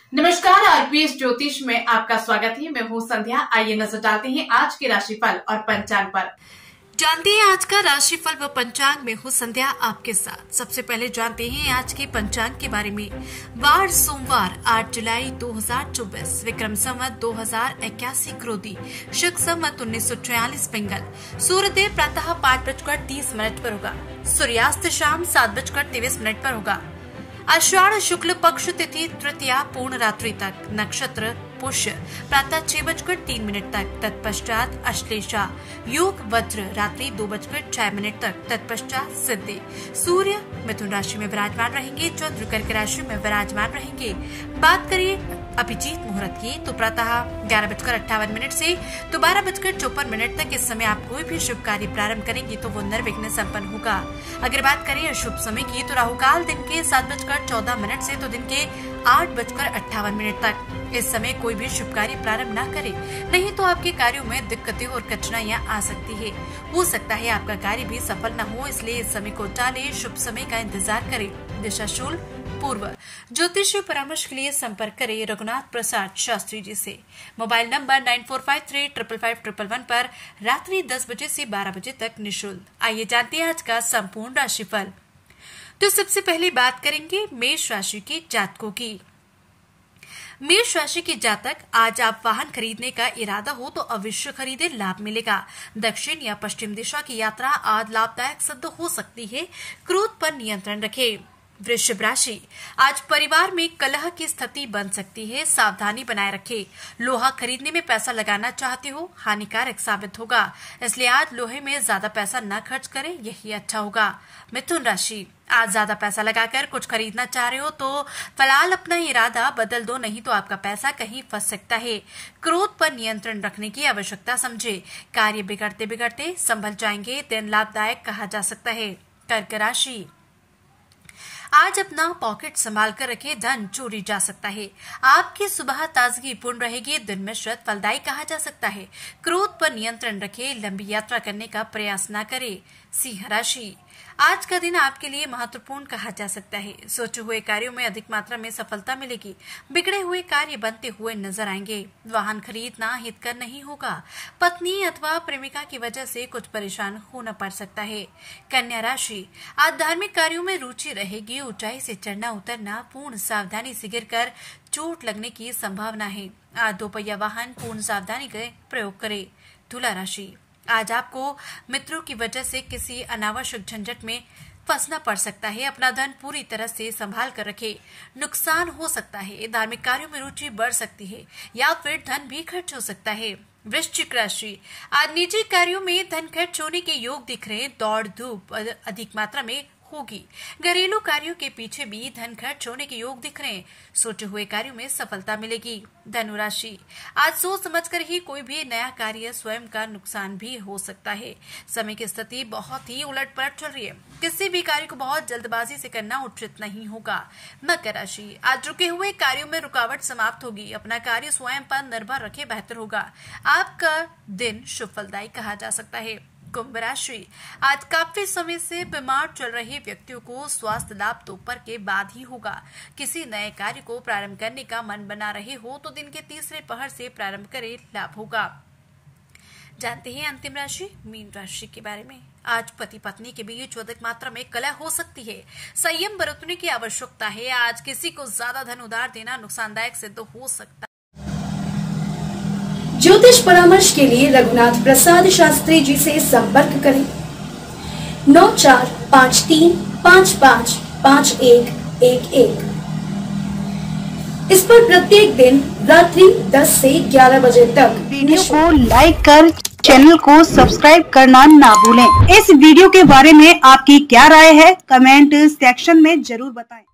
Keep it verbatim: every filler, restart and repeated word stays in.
नमस्कार, आरपीएस ज्योतिष में आपका स्वागत है। मैं हूँ संध्या। आइए नजर डालते हैं आज के राशिफल और पंचांग पर। जानते हैं आज का राशिफल व पंचांग में हूँ संध्या आपके साथ। सबसे पहले जानते हैं आज के पंचांग के बारे में। वार सोमवार आठ जुलाई दो हजार चौबीस, विक्रम संवत दो हजार इक्यासी क्रोधी, शक संवत उन्नीस सौ छियालीस पिंगल। सूर्योदय प्रातः पाँच बजकर तीस मिनट पर होगा। सूर्यास्त शाम सात बजकर तेईस मिनट पर होगा। आषाढ़ शुक्ल पक्ष तिथि तृतीया पूर्ण रात्रि तक। नक्षत्र पुष्य प्रातः छह बजकर तीन मिनट तक। तत्पश्चात अश्लेषा। योग वज्र रात्रि दो बजकर छह मिनट तक। तत्पश्चात सिद्धि। सूर्य मिथुन राशि में विराजमान रहेंगे। चंद्र कर्क राशि में विराजमान रहेंगे। बात करिए अभिजीत मुहूर्त की तो प्रातः ग्यारह बजकर अट्ठावन मिनट से तो बारह बजकर चौपन मिनट तक इस समय आप कोई भी शुभ कार्य प्रारंभ करेंगे तो वो निर्विघ्न संपन्न होगा। अगर बात करें अशुभ समय की तो राहु काल दिन के सात बजकर चौदह मिनट से तो दिन के आठ बजकर अट्ठावन मिनट तक। इस समय कोई भी शुभ कार्य प्रारंभ न करें, नहीं तो आपके कार्यों में दिक्कतें और कठिनाइयां आ सकती है। हो सकता है आपका कार्य भी सफल न हो, इसलिए इस समय को टालें। शुभ समय का इंतजार करें। दिशाशूल पूर्व। ज्योतिषीय परामर्श के लिए संपर्क करें रघुनाथ प्रसाद शास्त्री जी से। Mobile number nine four five three triple five triple one पर रात्रि दस बजे से बारह बजे तक निःशुल्क। आइए जानते हैं आज का संपूर्ण राशिफल। तो सबसे पहले बात करेंगे मेष राशि के जातकों की। मेष राशि के जातक, आज आप वाहन खरीदने का इरादा हो तो अवश्य खरीदे, लाभ मिलेगा। दक्षिण या पश्चिम दिशा की यात्रा आज लाभदायक सिद्ध हो सकती है। क्रोध पर नियंत्रण रखें। वृषभ राशि, आज परिवार में कलह की स्थिति बन सकती है, सावधानी बनाए रखें। लोहा खरीदने में पैसा लगाना चाहते हो, हानिकारक साबित होगा, इसलिए आज लोहे में ज्यादा पैसा न खर्च करें, यही अच्छा होगा। मिथुन राशि, आज ज्यादा पैसा लगाकर कुछ खरीदना चाह रहे हो तो फिलहाल अपना इरादा बदल दो, नहीं तो आपका पैसा कहीं फंस सकता है। क्रोध पर नियंत्रण रखने की आवश्यकता समझे। कार्य बिगड़ते बिगड़ते संभल जाएंगे, दिन लाभदायक कहा जा सकता है। कर्क राशि, आज अपना पॉकेट संभाल कर रखें, धन चोरी जा सकता है। आपकी सुबह ताजगी पूर्ण रहेगी, दिन मिश्रित फलदायी कहा जा सकता है। क्रोध पर नियंत्रण रखें, लंबी यात्रा करने का प्रयास न करें। सिंह राशि, आज का दिन आपके लिए महत्वपूर्ण कहा जा सकता है। सोचे हुए कार्यों में अधिक मात्रा में सफलता मिलेगी। बिगड़े हुए कार्य बनते हुए नजर आएंगे। वाहन खरीदना हितकर नहीं होगा। पत्नी अथवा प्रेमिका की वजह से कुछ परेशान होना पड़ सकता है। कन्या राशि, आज धार्मिक कार्यों में रुचि रहेगी। ऊंचाई से चढ़ना उतरना पूर्ण सावधानी से गिरकर चोट लगने की संभावना है। आज दोपहिया वाहन पूर्ण सावधानी का प्रयोग करें। तुला राशि, आज आपको मित्रों की वजह से किसी अनावश्यक झंझट में फंसना पड़ सकता है। अपना धन पूरी तरह से संभाल कर रखें, नुकसान हो सकता है। धार्मिक कार्यों में रुचि बढ़ सकती है या फिर धन भी खर्च हो सकता है। वृश्चिक राशि, आज निजी कार्यों में धन खर्च होने के योग दिख रहे हैं। दौड़ धूप अधिक मात्रा में होगी। घरेलू कार्यों के पीछे भी धन खर्च होने के योग दिख रहे हैं। सोचे हुए कार्यों में सफलता मिलेगी। धनु राशि, आज सोच समझकर ही कोई भी नया कार्य, स्वयं का नुकसान भी हो सकता है। समय की स्थिति बहुत ही उलट पलट चल रही है। किसी भी कार्य को बहुत जल्दबाजी से करना उचित नहीं होगा। मकर राशि, आज रुके हुए कार्यों में रुकावट समाप्त होगी। अपना कार्य स्वयं पर निर्भर रखे, बेहतर होगा। आपका दिन शुभ फलदायी कहा जा सकता है। कुंभ राशि, आज काफी समय से बीमार चल रहे व्यक्तियों को स्वास्थ्य लाभ दोपहर के बाद ही होगा। किसी नए कार्य को प्रारंभ करने का मन बना रहे हो तो दिन के तीसरे पहर से प्रारंभ करें, लाभ होगा। जानते हैं अंतिम राशि मीन राशि के बारे में। आज पति पत्नी के बीच अधिक मात्रा में कलह हो सकती है। संयम बरतने की आवश्यकता है। आज किसी को ज्यादा धन उधार देना नुकसानदायक सिद्ध हो सकता है। ज्योतिष परामर्श के लिए रघुनाथ प्रसाद शास्त्री जी से संपर्क करें। नौ चार पाँच तीन पाँच पाँच पाँच एक एक एक। इस पर प्रत्येक दिन रात्रि दस से ग्यारह बजे तक। वीडियो को लाइक कर चैनल को सब्सक्राइब करना ना भूलें। इस वीडियो के बारे में आपकी क्या राय है, कमेंट सेक्शन में जरूर बताएं।